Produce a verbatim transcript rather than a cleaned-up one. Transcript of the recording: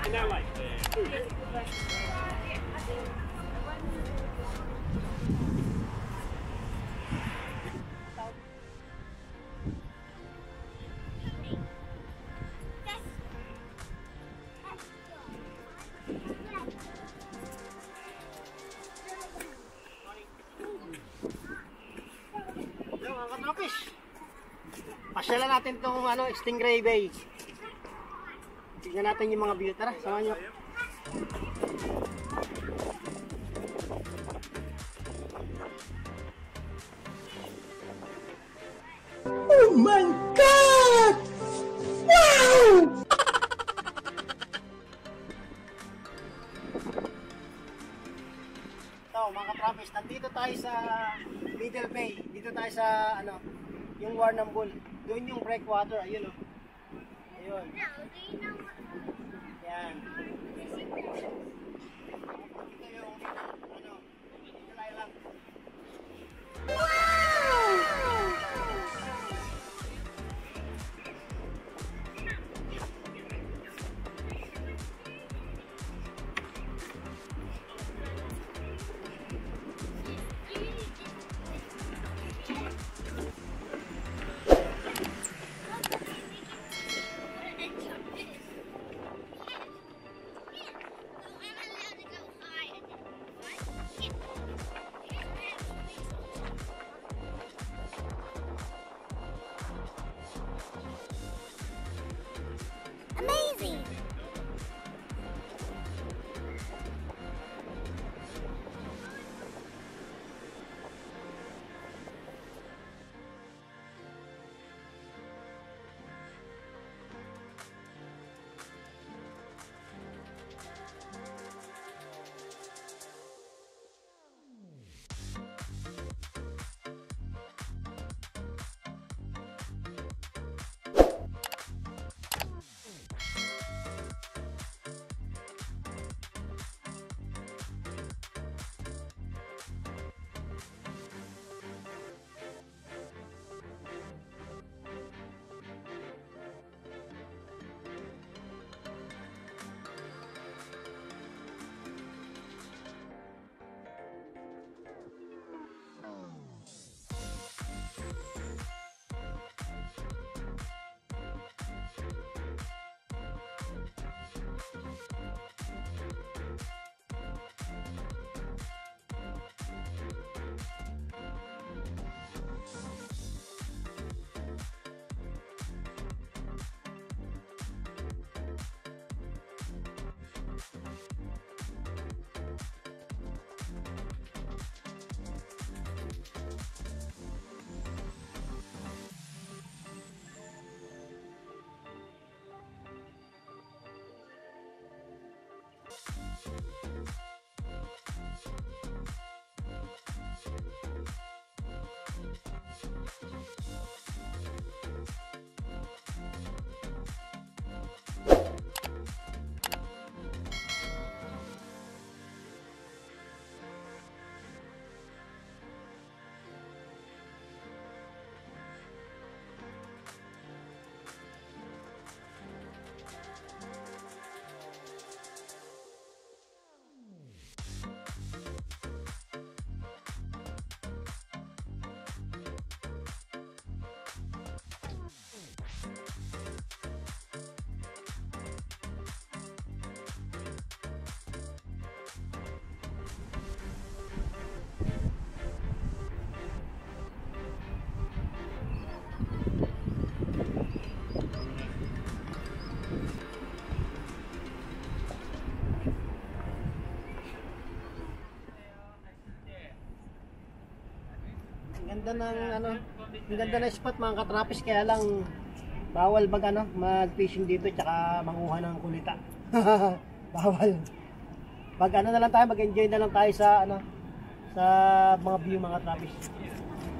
Pasyalan natin itong ano, Stingray Bay. Tignan natin yung mga view. Tara, samahan nyo. Oh my God! Wow! So mga ka-Trappers, nandito tayo sa Middle Bay. Dito tayo sa ano, yung Warrnambool. Doon yung breakwater, ayun o. Oh. Ayun. Yan. Ito yung, ano, nilay lang. Wow! Amazing! Ganda ng ano, ang ganda ng spot mga ka-Trappers, kaya lang bawal mag ano, mag-fishing dito tsaka manguha ng kulita. Bawal. Pag ano na lang tayo, mag-enjoy na lang tayo sa ano, sa mga view mga Trappers.